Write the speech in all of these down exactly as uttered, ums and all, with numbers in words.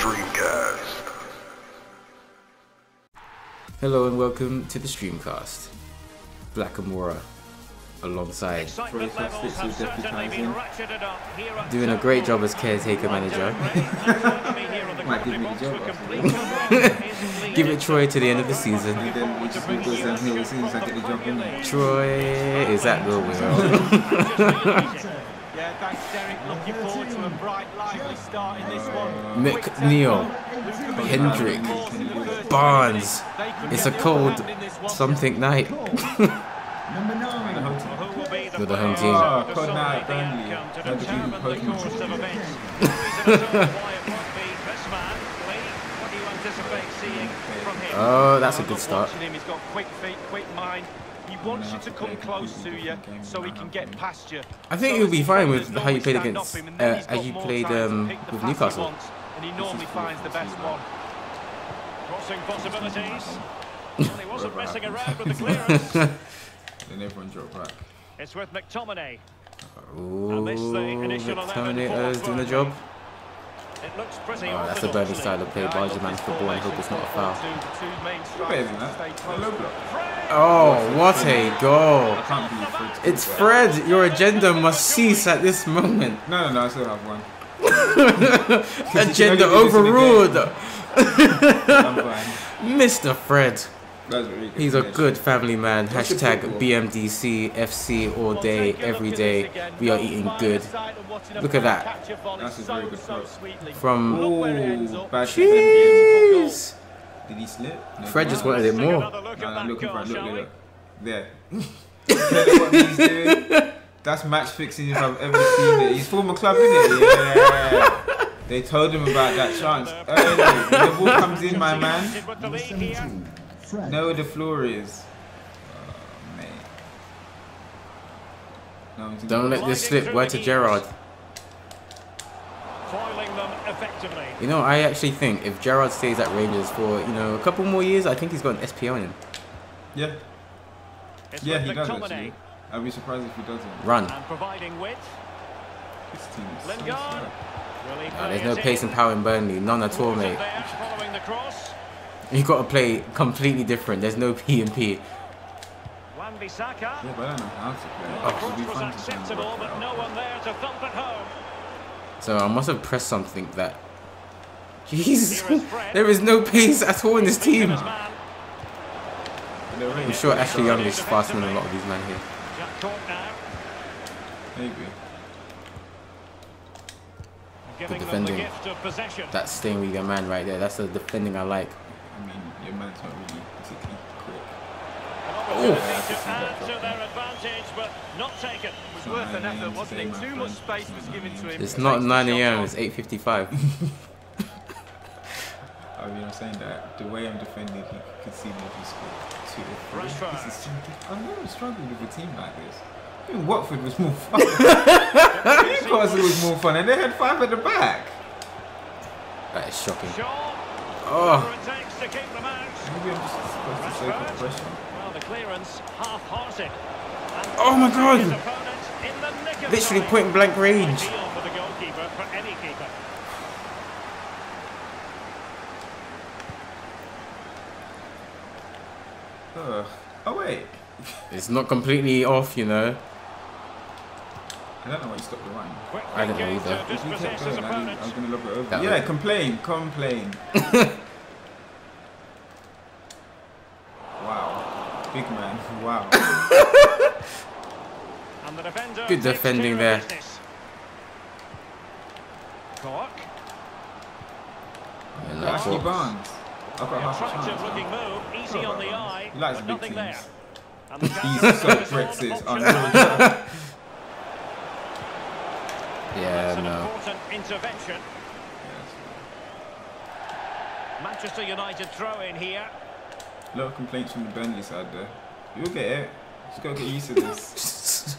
Streamcast. Hello and welcome to the Streamcast. Black Amora alongside doing a great job as caretaker manager. Might give me the job after. Give it Troy to the end of the season. And then we just move those downhill as soon as I get the job in. Troy is at the wheel. Yeah, thanks Derek, looking forward to a bright, lively start in this one. McNeil, Hendrick, Barnes. It's a cold something night. Number nine. With the home team. Oh, Cod now Burnley. How did you Oh, that's a good start. He's got quick feet, quick mind. He wants you to come close to you so he can get past you. I think you'll be fine with how you played against, uh, as you played um, with Newcastle. And he normally finds the best one. Crossing possibilities. Well, he wasn't messing around with the clearance. Then everyone dropped back. It's with McTominay. Ooh, McTominay is doing the job. It looks pretty Oh, that's a Burnley style of play. Barge man's football and hope it's not a foul. You're better than that. A low block. Oh, what a goal. I can't believe Fred. It's Fred. Your agenda must cease at this moment. No, no, no, I still have one. Agenda overruled. I'm fine. Mister Fred. That's really good. He's a good family man. Hashtag B M D C F C all day, every day. We are eating good. Look at that. That's a very good throw. From Oh, bad Jeez. Did he slip? No. Fred just wanted it more. No, no, I'm looking for it. Look, look, look. There. Look what he's doing. That's match fixing if I've ever seen it. He's former club, isn't it? Yeah. They told him about that chance early. When the ball comes in, my man. Know where the floor is. Oh, mate. No, he's Don't let this slip. Word to Gerrard. Foiling them effectively. You know, I actually think if Gerrard stays at Rangers for, you know, a couple more years, I think he's got an S P O in him. Yeah. It's Yeah, with he does McTominay. actually. I'd be surprised if he doesn't. Run. And providing width. This team is so Lingard. slow. Will he Uh, play there's no it pace in? and power in Burnley. None at all, mate. There, following the cross. You've got to play completely different. There's no P and P. Wan-Bissaka. Yeah, but I don't know how to play. The Oh, it'd cross be was fun to try and acceptable, work it but out. no one there to thump it home. So I must have pressed something that... Jeez. There is no pace at all in this team. His man, I'm sure Ashley Young is faster than a lot of these men here. Jack Cork now. Maybe. Giving them defending. the gift of possession. That's staying with your man right there. That's the defending I like. I mean, your man's not really particularly quick. An opportunity to add to their advantage, but not taken. It was Not worth an nine A M effort, wasn't today, it? my Too friend. much space was given to him. It's Takes not the nine A shot M on. It's eight fifty-five. I mean, I'm saying that the way I'm defending, he could see me if he scored two or three. Rashford. This is so diff- I've never struggled with a team like this. Even Watford was more fun. Newcastle was more fun, and they had five at the back. That is shocking. Shaw. Oh. Whatever it takes to keep them out. Maybe I'm just supposed to soak up pressure. Well, the clearance half-hearted. And Oh my God. his opponent in the nick of Literally time. point blank range. Ideal for the goalkeeper, for any keeper. Ugh. Oh wait, It's not completely off, you know. I don't know why you stopped the run. Quick I don't know gains either. to If you dispossess kept his going, I, didn't, opponent. I was going to lob it over. That Yeah, was- complain, complain. Wow, big man. Wow. And the defender Good takes defending care there. of business. Cork. And that's Ashley what- Barnes. I've got half a Attractive chance. looking move, easy on the eye, He likes but big nothing teams. there. And the He's counter so is on, Brexit. option Unreal. Yeah, That's an no. important intervention. Manchester United throw in here. A lot of complaints from the Burnley side there. You'll get it. Just gotta get used to this.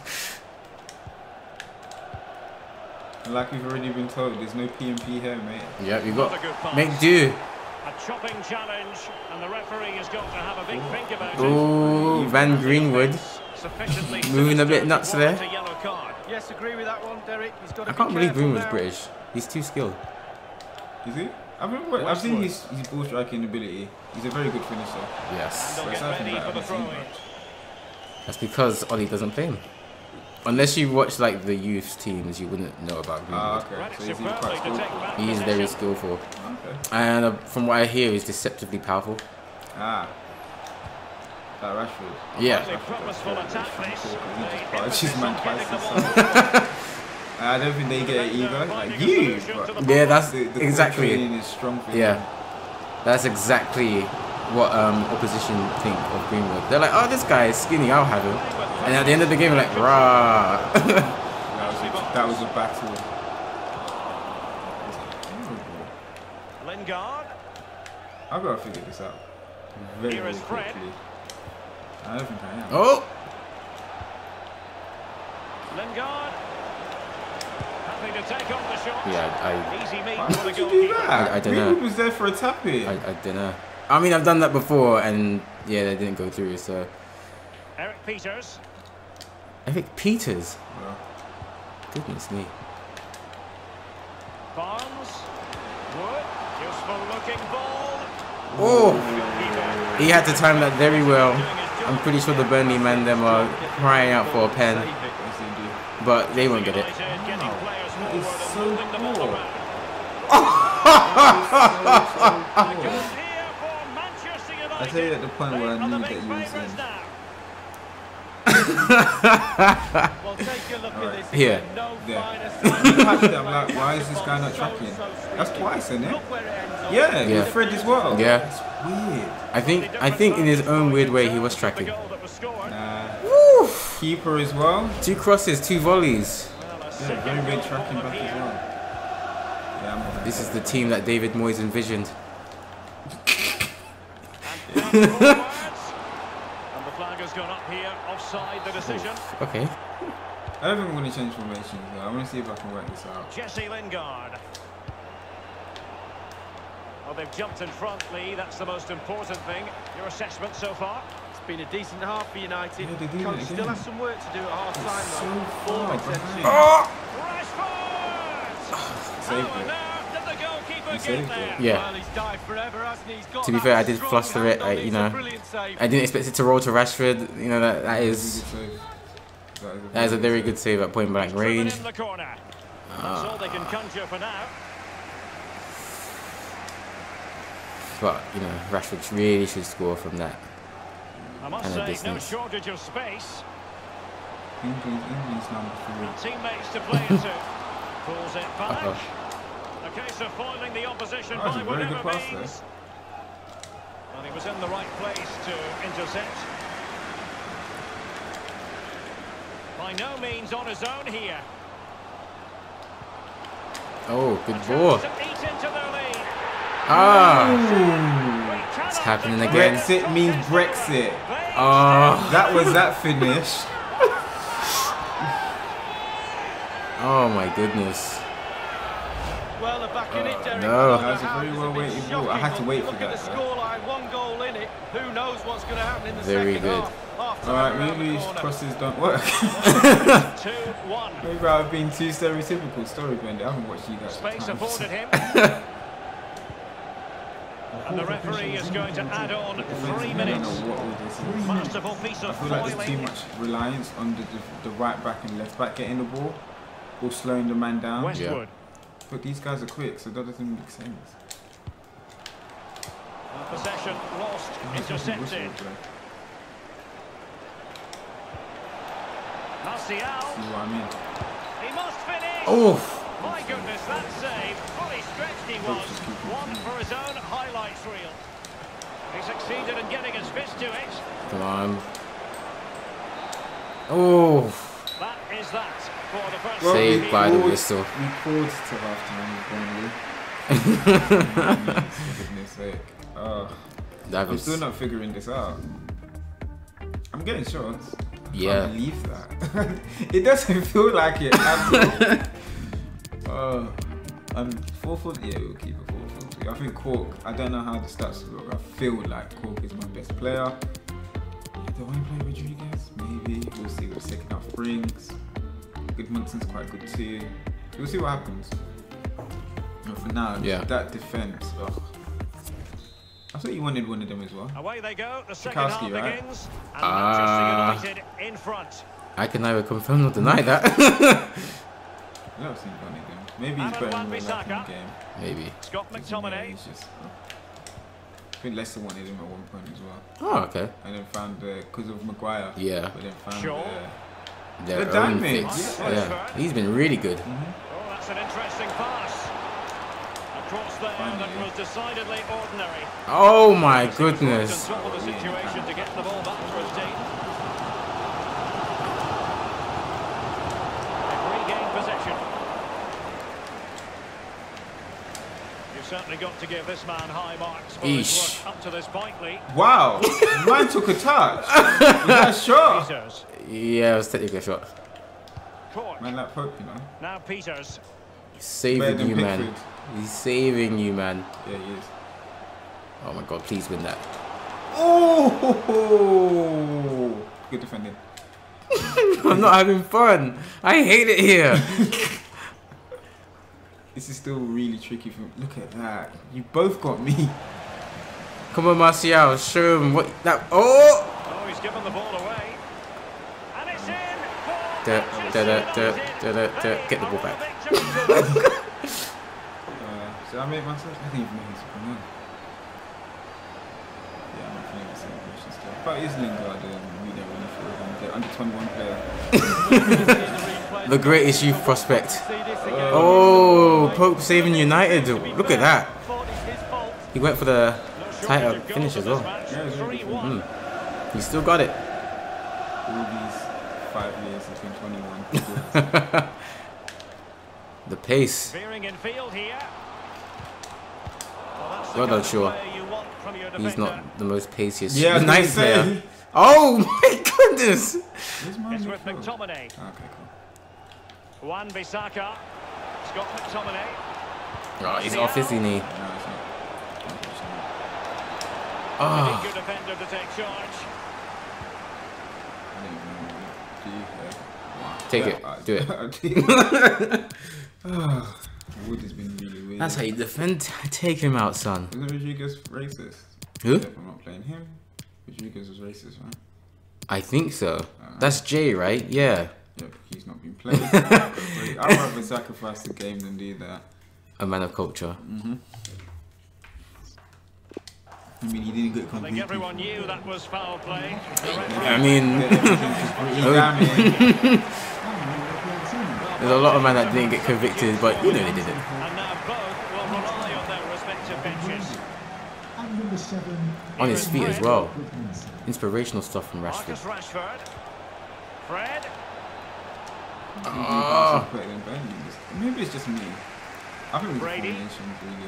And like we've already been told, there's no P and P here, mate. Yeah, you Not a got good pass. make do. A chopping challenge, and the referee has got to have a big think about it. Ooh, Van Greenwood. Sufficiently Moving a bit sinister nuts to there. warrant a yellow card. Yes, agree with that one, Derek. He's got to I be can't believe careful Greenwood's now. British. He's too skilled. Is he? I've, been, I've seen his, his ball striking ability. He's a very good finisher. Yes. But aside from that, I haven't seen much. That's because Ollie doesn't play him. Unless you watch like the youth teams, you wouldn't know about Greenwood. Ah, okay. So he's quite skillful. He is very skillful. Okay. And uh, from what I hear, he's deceptively powerful. Ah. Like Rashford. Yeah. She's man twice. I don't think they get it either. Like you. But Yeah, that's the, the exactly. training is strong for Yeah. him. That's exactly what um, opposition think of Greenwood. They're like, oh, this guy is skinny, I'll have him. And at the end of the game, we're like, rah. that, was a, that was a battle. Lingard. I've got to figure this out very, very quickly. I don't think I am. Oh! Lingard. Happy to take on the shot. Yeah, I, Easy meet Why for the would you do goalkeeper. that? I- I don't Greenwood know. was there for a tap in. I, I don't know. I mean, I've done that before, and yeah, they didn't go through, so. Eric Peters. Eric Peters? Well, Goodness me. Barnes. Wood. Useful looking ball. Oh! Goalkeeper. He had to time that very well. I'm pretty sure the Burnley man them are crying out for a pen, yes, they do. but they won't get it. United getting players forward It's and so moving the ball poor. around. I Goal here for Manchester United. tell you at the point where I They are knew the that big you was favourites in. now. Well, take a look at this. Here. No Yeah. finer Actually, I'm like, why is this guy not tracking? That's twice, isn't it? Look where it ends up. Yeah, Yeah. with Fred as well. Yeah. It's weird. I think I think in his own weird way he was The tracking. goal that was scored. Nah. Keeper as well. Two crosses, two volleys. Well, a Yeah, second very goal good tracking back here. as well. Yeah, I'm This is the team that David Moyes envisioned. And forwards. And the flag has gone up here, offside the decision. Okay. I don't think I'm going to change formations though. I want to see if I can work this out. Jesse Lingard. Well, they've jumped in front, Lee. That's the most important thing. Your assessment so far? It's been a decent half for United. Yeah, they did it Coach again. still has some work to do at half time So though. far Ball behind. retention. Oh! Rashford! Saved How on it. earth did the goalkeeper He get saved there? it. Yeah. Well, he's died forever, hasn't he? He's got To be that fair, I did strong fluster it, hand on like, you It's know. a brilliant save. I didn't expect it to roll to Rashford. You know that that is Really good save. that is a very good save at point blank Driven range. in the corner. That's Ah. all they can conjure for now. But you know, Rashford really should score from that. I must And a say, no distance. shortage of space. England, England's number three. And teammates to play it to. Pulls it back. Uh-oh. A case of foiling the opposition That was by a very good whatever pass there. means. And he was in the right place to intercept. By no means on his own here. Oh, good ball. To eat into their lead. Ah, We it's cannot happening declare again. Brexit means Brexit. They Oh, That was that finish. oh my goodness. Well, they're back in it, Derek. no. That was a very well weighted ball. I had to wait for Look that, at the though. scoreline, one goal in it. Who knows what's going to happen in the Very second good. half? Half time Alright, around the maybe corner. crosses don't work. two one. Maybe I've been too stereotypical story bender. I haven't watched you guys. for Space times. afforded him. And the referee is going to add on three I don't minutes. know what all this is. Masterful piece I of feel like there's too foiling. much reliance on the, the, the right back and left back getting the ball or slowing the man down. Westwood. But these guys are quick, so that doesn't make sense. Possession lost, intercepted. Martial. See what I mean? He must finish. Oh, My goodness, that save. Fully stretched he was. One for his own highlights reel. He succeeded in getting his fist to it. come on. Oh, That is that for the first Well, saved we by the called- whistle. We called to half time with Burnley. For goodness sake. Oh, That I'm was still not figuring this out. I'm getting shots. I Yeah. can't believe that. It doesn't feel like it at all. Oh, I'm four foot. Yeah, we'll keep it four foot. I think Cork. I don't know how the stats look. I feel like Cork is my best player. Do I play Rodriguez? Maybe. We'll see what the second half brings. Goodmanson's quite good too. We'll see what happens. Oh, But for now, Yeah. that defense. Ugh. I thought you wanted one of them as well. Away they go. The second Tarkowski, half right? begins. And Ah. Manchester United in front. I can neither confirm nor deny that. I don't think one of them. Maybe he's Alan better in real life in Wan-Bissaka. the game. Maybe. Scott Yeah, McTominay. he's just. I think Leicester wanted him at one point as well, Oh, okay. and then found the because of Maguire. Yeah. But then found Shaw. the. Their The own damage, fix. yeah. Yeah. He's been really good. Oh, that's an interesting pass. A cross there that Finally. was decidedly ordinary. Oh my Seems right goodness. on top of the situation to get the ball back for his team. They've regained possession. You've certainly got to give this man high marks for his Eesh. work up to this point, Lee. Wow, man took a touch. Was that a shot? Peters. Yeah, it was technically a shot. Court. Man, like Pope, you know. Now Peters. He's Better saving than you, man. Pickford. He's saving you, man. Yeah, he is. Oh my god, please win that. Oh, good defending. I'm not having fun. I hate it here. This is still really tricky for. Look at that. You both got me. Come on, Martial, show him what that. Oh! Oh, he's given the ball away. And it's in. for Da, da, Manchester da, da, United. da, da, da. They Get the ball are back. victorious. Uh, should I make myself? I think even he's come on. Yeah, I'm not feeling the same question still. But is Lingard um, we don't really feel him. The under twenty-one player. The greatest youth prospect. See this again. Oh, Pope saving United. Look at that. Thought it's his fault. He went for the No tighter shortage of goals finish in as this well. match. Yeah, it's really three one. Mm. He still got it. All these five years has been twenty-one. The pace. Veering in field here. Well, that's the Well kind done, of Shaw. player you want from your He's defender. not the most paciest. Yeah, I was gonna ninth say. player. Oh my goodness. Where's my It's with midfield? McTominay. Ah, okay, cool. Wan-Bissaka. Scott McTominay. Oh, he's off his knee. No, it's not. Unfortunately. A Oh, good defender to take charge. I don't even know what take Yeah, it. I- Do it. I did. Ah, Wood has been really weird. That's how you defend. Take him out, son. Isn't Rodriguez racist? Who? If I'm not playing him, Rodriguez was racist, right? I think so. That's Jay, right? Yeah. Yep, he's not been played. I'd rather sacrifice the game than do that. A man of culture. I mean, he didn't get I think completely. everyone knew that was foul play. I mean, there's a lot of men that didn't get convicted, but you know they didn't. And now both will rely on their respective benches. And number seven, On his feet as well. Inspirational stuff from Marcus Rashford. Rashford. Fred. Oh. Maybe it's just me. I think the Brady. formation's really.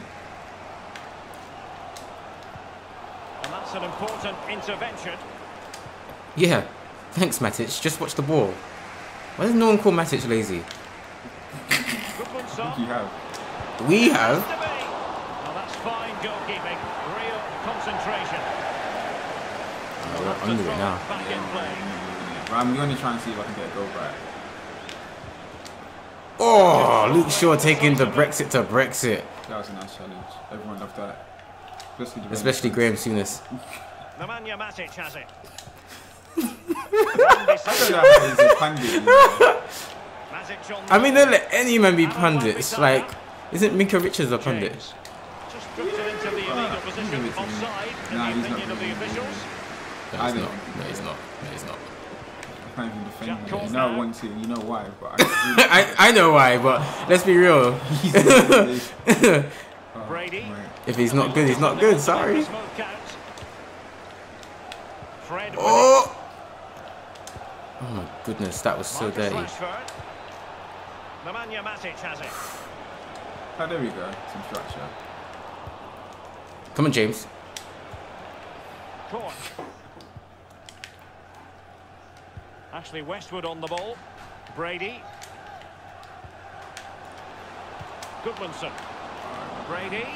And that's an important intervention. Yeah. Thanks, Matic. Just watch the ball. Why does no one call Matic lazy? Good I think stop. you have. We have. To be. Well, that's fine goalkeeping. Real concentration. Oh, we're under it now. Back in play. But I'm going to try and see if I can get a goal back. Oh, Luke Shaw taking the Brexit to Brexit. That was a nice challenge. Everyone loved that. Especially, the Especially Rangers Graham Souness. Nemanja Matic has it. fans. I don't know how he's a pundit. You know. Matic on I mean, the don't let any man be pundits. Like, isn't Mika Richards a pundit? James. Just drifted into the illegal position. he's a bit too- Offside, in Nah, the he's not opinion of the really- officials. No, I he's don't not. think No, he he's is. not. No, he's not. I can't even defend Jack him. Court You know I now. want to, you know why, but I just really I, I know why, but let's be real. He's oh, Brady. mate. If he's not good, he's not good. Sorry. Smoke out. Fred with Oh! Oh my goodness, that was it. so Marcus dirty. Rashford. Nemanja Matic has it. Oh, there we go. Some structure. Come on, James. Court. Ashley Westwood on the ball. Brady. Goodmanson. Brady.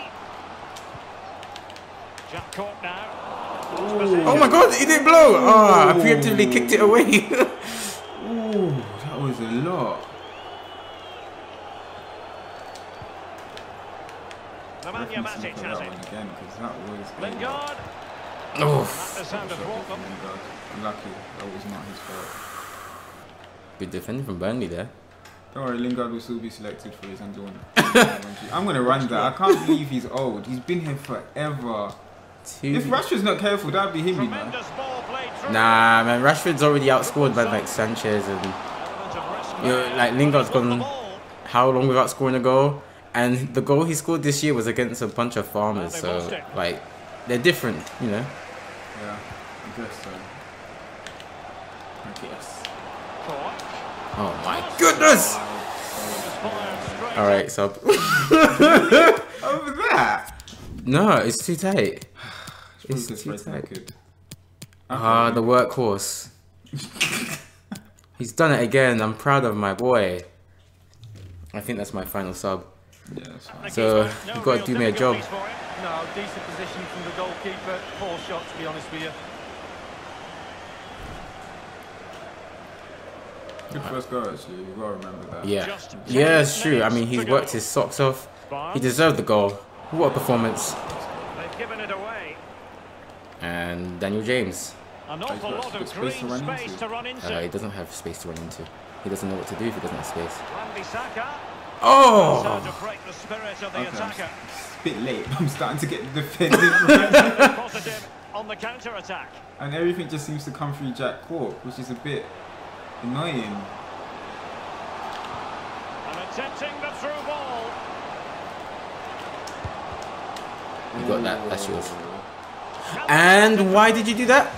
Jack Court now. Oh my god, he didn't blow! Oh, I preemptively kicked it away. Ooh, that was a lot. Nemanja referencing Matic for has that it. one again because that was Lingard. Oof. The sound of Walcott. Lingard. Lucky that was not his fault. Good defending from Burnley there. Don't worry, Lingard will still be selected for his under one. I'm gonna run that. I can't believe he's old. He's been here forever. Two. If Rashford's not careful, that'd be him, you know. Tremendous ball played through. Nah, man, Rashford's already outscored by like Sanchez and Element of risk. you know, like Lingard's gone how long without scoring a goal, and the goal he scored this year was against a bunch of farmers, so like they're different, you know. Yeah, I guess so. I guess. Oh my goodness! All right, so Over that. no, it's too tight. It's It's too first tight. naked. Ah, the workhorse. He's done it again. I'm proud of my boy. I think that's my final sub. Yeah, that's fine. So you gotta do me a job. No, decent position from the goalkeeper. Poor shot, to be honest with you. Good first goal, actually. You gotta remember that. Yeah, yeah, it's true. I mean, he's worked his socks off. He deserved the goal. What a performance! They've given it away. And Daniel James. An awful lot of green space to run into. Uh, he doesn't have space to run into. He doesn't know what to do if he doesn't have space. Wan-Bissaka. Trying Oh! to break the spirit of the Okay, I'm attacker. s- a bit late. I'm starting to get the defensive right. Positive on the counter attack. And everything just seems to come through Jack Cork, which is a bit annoying. And attempting the through ball. You got that. That's yours. And why did you do that?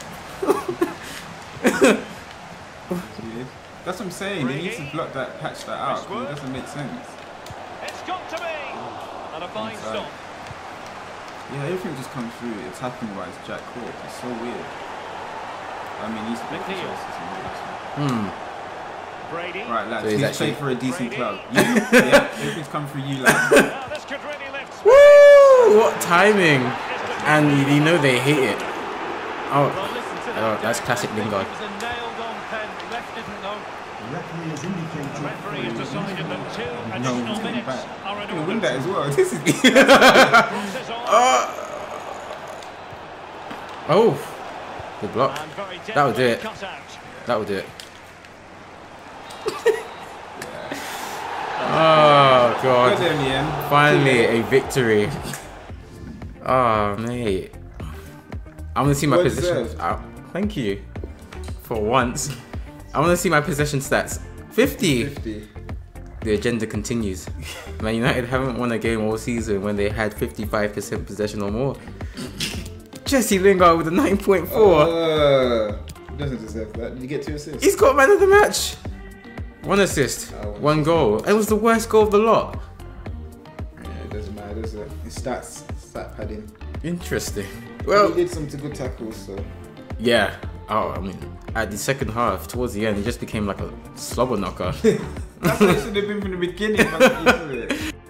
That's what I'm saying. They need to block that, patch that out. 'Cause it doesn't make sense. It's got to be. And a fine Inside. stop. Yeah, everything just comes through attacking wise. Jack Cork. It's so weird. I mean, he's the McNeil. Hmm. Brady. Right, lads. So he's He's actually- played for a decent Brady. club. You? Yeah, everything's come through you, lads. Now this could really lift. Woo! What timing! And you know they hate it. Oh, Well, listen to oh that. that's classic Lingard. It was a nailed-on pen. Left didn't know. The referee has The indicated referee has decided that two No, additional he's getting minutes back. are in I'm gonna win order. that as well. This is Crosses on. Oh, good block. And very That would do definitely it. cut out. That will do it. Oh Got god! there in the end. Finally a victory. Oh mate, I want to see my Well position. deserved. Uh, thank you. For once, I want to see my possession stats. fifty. fifty. The agenda continues. Man United haven't won a game all season when they had fifty-five percent possession or more. Jesse Lingard with a nine point four. Uh, he doesn't deserve that. Did you get two assists? He's got man of the match. One assist, Oh, one one goal. It was the worst goal of the lot. Yeah, it doesn't matter, does it? His stats, stat padding. Interesting. Well, Well, he did some good tackles, so. yeah. Oh, I mean, at the second half, towards the end, he just became like a slobber knocker. That's what it should have been from the beginning. Man.